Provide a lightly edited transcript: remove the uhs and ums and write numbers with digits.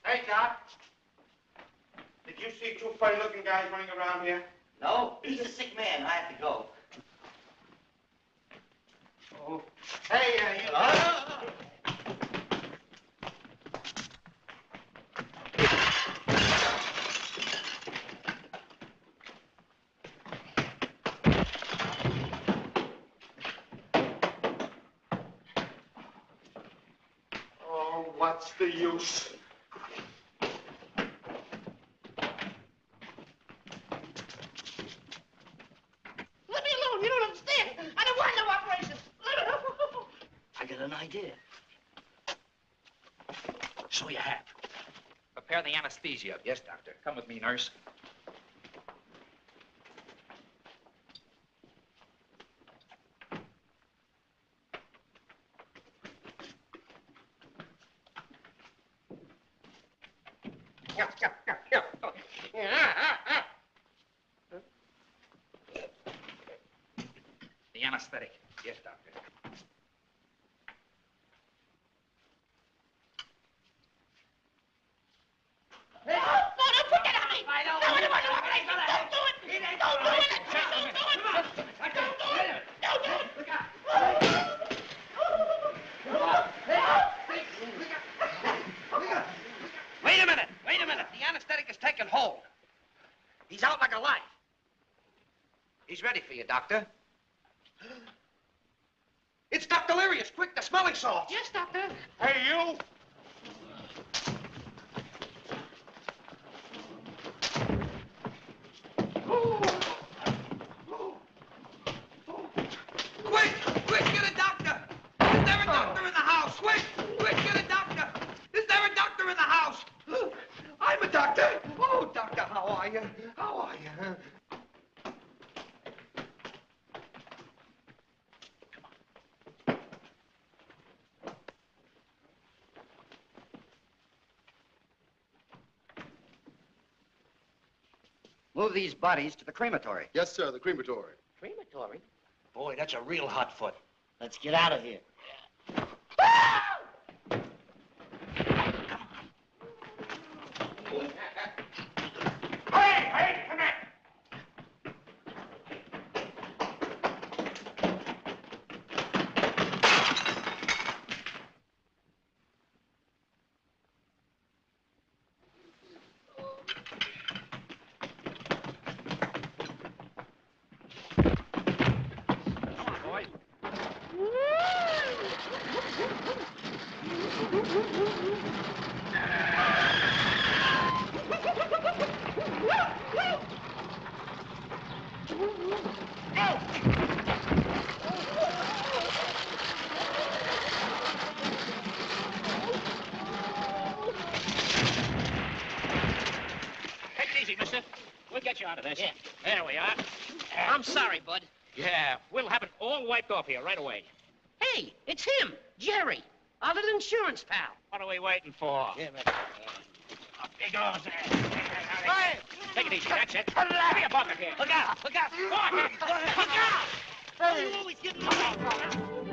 Hey, Doc. Did you see two funny-looking guys running around here? No, he's a sick man. I have to go. Oh. Hey, you... Oh, what's the use? Let me alone. You don't understand. I don't want no operations. Let me alone. I got an idea. So you have. Prepare the anesthesia. Yes, doctor. Come with me, nurse. The anesthetic. Yes, doctor. No, put that on me. I don't want to operation. Don't do it. Don't do it. Don't do it. Don't do it. Don't do it. Look out. Wait a minute. Wait a minute. The anesthetic is taking hold. He's out like a light. He's ready for you, doctor. It's Dr. Delirious. Quick, the smelling salts. Yes, doctor. Hey, you! Quick! Quick, get a doctor! Is there a doctor in the house? Quick! Quick, get a doctor! Is there a doctor in the house? I'm a doctor! Oh, doctor, how are you? How are you? Move these bodies to the crematory. Yes, sir, the crematory. Crematory? Boy, that's a real hot foot. Let's get out of here. Hey, come here! Come on, boys. Take it easy, mister. We'll get you out of this. Yeah. There we are. I'm sorry, bud. Yeah, we'll have it all wiped off here right away. Hey, it's him, Jerry, our little insurance pal. What are we waiting for? Yeah, man. Up he goes. Hey! Take it easy, that's it. Give me a bucket here. Look out! Look out! Go ahead. Look out! Oh, you always get me.